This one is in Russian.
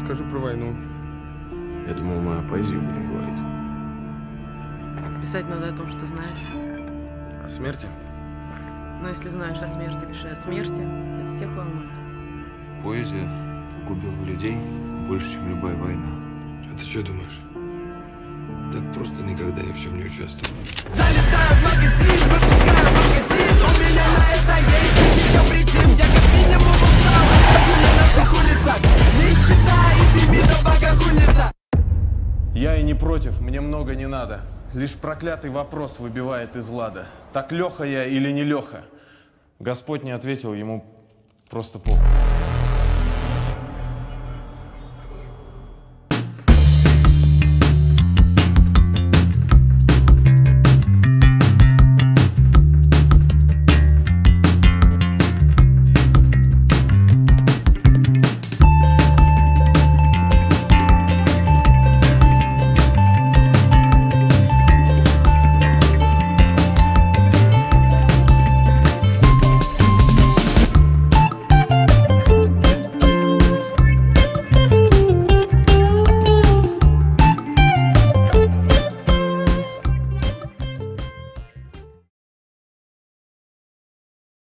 расскажи про войну. Я думал, мы о поэзии будем говорить. Писать надо о том, что знаешь. О смерти? Но если знаешь о смерти, пиши о смерти. Это всех волнует. Поэзия погубила людей больше, чем любая война. А ты что думаешь? Так просто никогда ни в чем не участвовал. Залетаю в магазин, выпускаю магазин. У меня на это есть тысяча причин. Я как минимум устал один на наших улицах. Нищета и семьи на богохульница. Я и не против, мне много не надо. Лишь проклятый вопрос выбивает из лада. Так Леха я или не Леха? Господь не ответил, ему просто похуй.